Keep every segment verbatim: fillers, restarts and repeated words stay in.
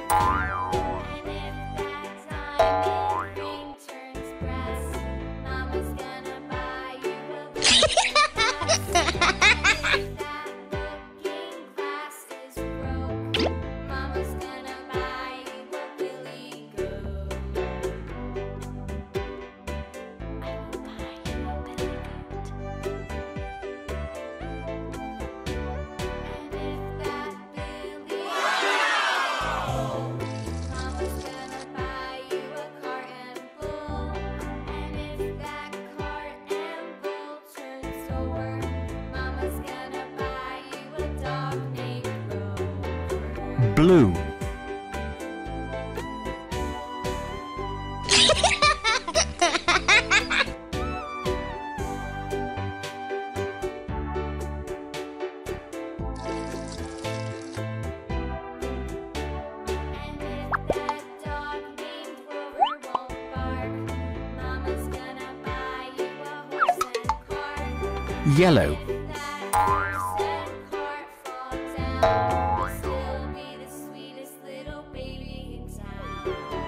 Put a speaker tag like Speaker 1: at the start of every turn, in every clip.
Speaker 1: And if that diamond ring turns brass, Mama's gonna buy you a looking glass. And if that looking glass is broke, Mama's gonna buy you a Billy Goat. I will buy you a Billy Goat. And if that Billy Mama's gonna buy you a cart and bull. And if that cart and bull turns over, Mama's gonna buy you a dog named Rover.
Speaker 2: Blue.
Speaker 1: And if that dog named Rover won't bark, Mama's gonna buy you a horse and cart.
Speaker 2: Yellow.
Speaker 1: If that horse and cart fall down, you'll still be the sweetest little baby in town.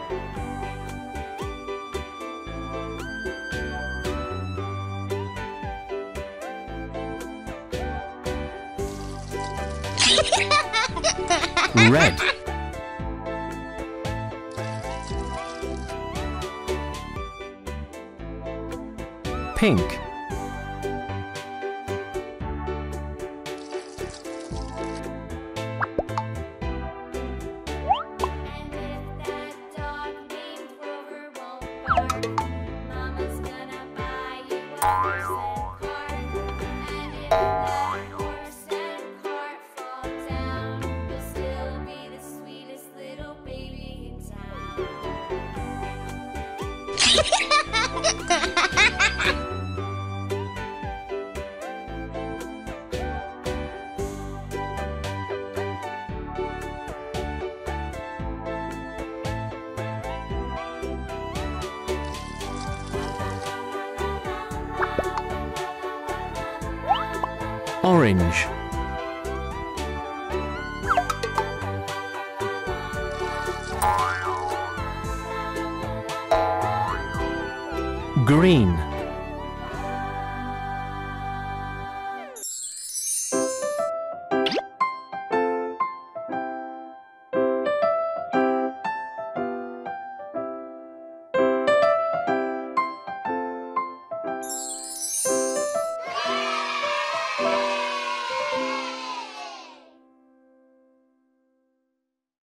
Speaker 2: Red. Pink.
Speaker 1: And if that dog named Rover won't bark, Mama's gonna buy you a horse and cart. And if that horse and cart fall down, you'll still be the sweetest little baby in town.
Speaker 2: Orange. Green.